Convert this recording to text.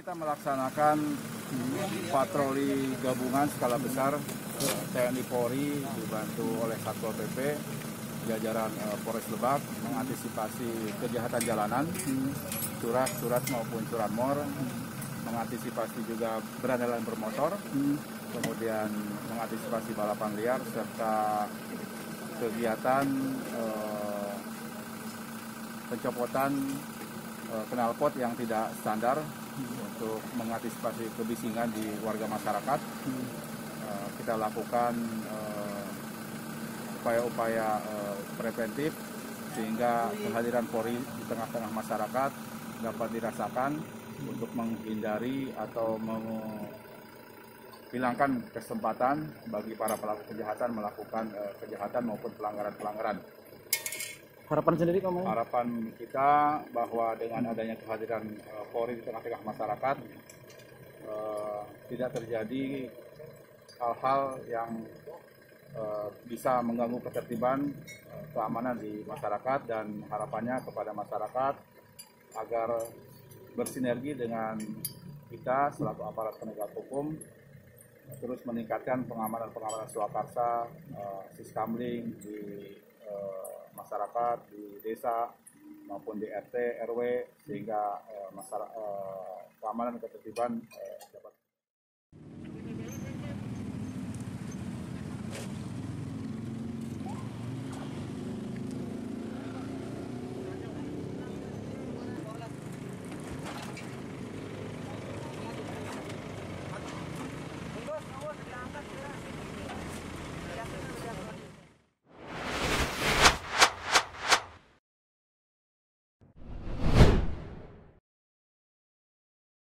Kita melaksanakan patroli gabungan skala besar TNI Polri dibantu oleh Satpol PP, jajaran Polres Lebak mengantisipasi kejahatan jalanan, curas maupun curanmor, mengantisipasi juga berandalan bermotor, kemudian mengantisipasi balapan liar serta kegiatan pencopotan knalpot yang tidak standar untuk mengantisipasi kebisingan di warga masyarakat. Kita lakukan upaya-upaya preventif sehingga kehadiran Polri di tengah-tengah masyarakat dapat dirasakan untuk menghindari atau menghilangkan kesempatan bagi para pelaku kejahatan melakukan kejahatan maupun pelanggaran-pelanggaran. Harapan sendiri Pak? Harapan kita bahwa dengan adanya kehadiran Polri di tengah-tengah masyarakat tidak terjadi hal-hal yang bisa mengganggu ketertiban keamanan di masyarakat, dan harapannya kepada masyarakat agar bersinergi dengan kita selaku aparat penegak hukum terus meningkatkan pengamanan swakarsa, siskamling di masyarakat, di desa maupun di RT, RW, sehingga keamanan dan ketertiban dapat